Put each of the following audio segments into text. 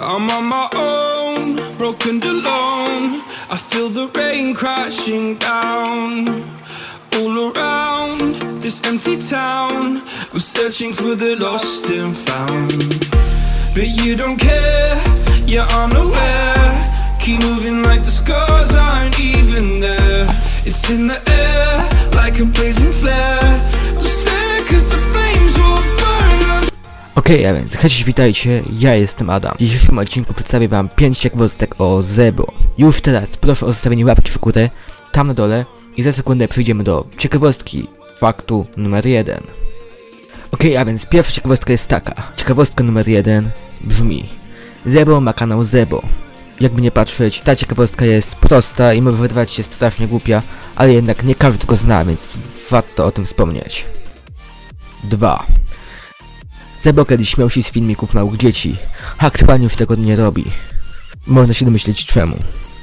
I'm on my own, broken and alone. I feel the rain crashing down all around this empty town. I'm searching for the lost and found, but you don't care, you're unaware. Keep moving like the scars aren't even there. It's in the air like a blazing flare. Just stare 'cause the flames will burn us. Okej, a więc cześć, witajcie, ja jestem Adam. W dzisiejszym odcinku przedstawię wam 5 ciekawostek o Zebo. Już teraz proszę o zostawienie łapki w górę, tam na dole, i za sekundę przejdziemy do ciekawostki, faktu numer 1. Okej, a więc pierwsza ciekawostka jest taka. Ciekawostka numer 1 brzmi: Zebo ma kanał Zebo. Jakby nie patrzeć, ta ciekawostka jest prosta i może wydawać się strasznie głupia, ale jednak nie każdy go zna, więc warto o tym wspomnieć. 2. Zebo kiedyś śmiał się z filmików małych dzieci, a aktualnie już tego nie robi. Można się domyśleć czemu.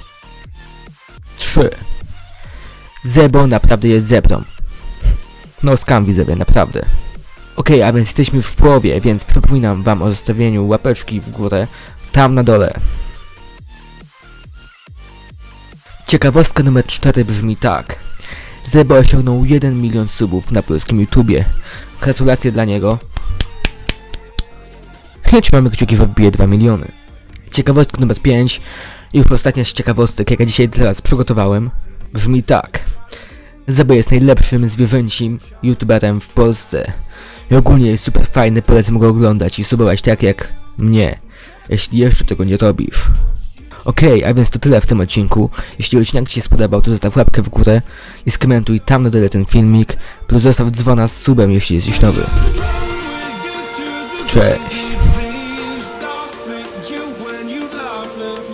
3. Zebo naprawdę jest zebrą. No skam, widzowie, naprawdę. Okej, a więc jesteśmy już w połowie, więc przypominam wam o zostawieniu łapeczki w górę, tam na dole. Ciekawostka numer 4 brzmi tak. Zebo osiągnął 1 milion subów na polskim YouTubie. Gratulacje dla niego. I trzymamy kciuki, że wbije 2 miliony. Ciekawostka numer 5, i już ostatnia z ciekawostek, jaka dzisiaj dla was przygotowałem, brzmi tak. Zebo jest najlepszym zwierzęcim youtuberem w Polsce. I ogólnie jest super fajny, polecam go oglądać i subować tak jak mnie, jeśli jeszcze tego nie robisz. Okej, a więc to tyle w tym odcinku. Jeśli odcinek ci się spodobał, to zostaw łapkę w górę i skomentuj tam na dole ten filmik, plus zostaw dzwona z subem, jeśli jesteś nowy. Cześć!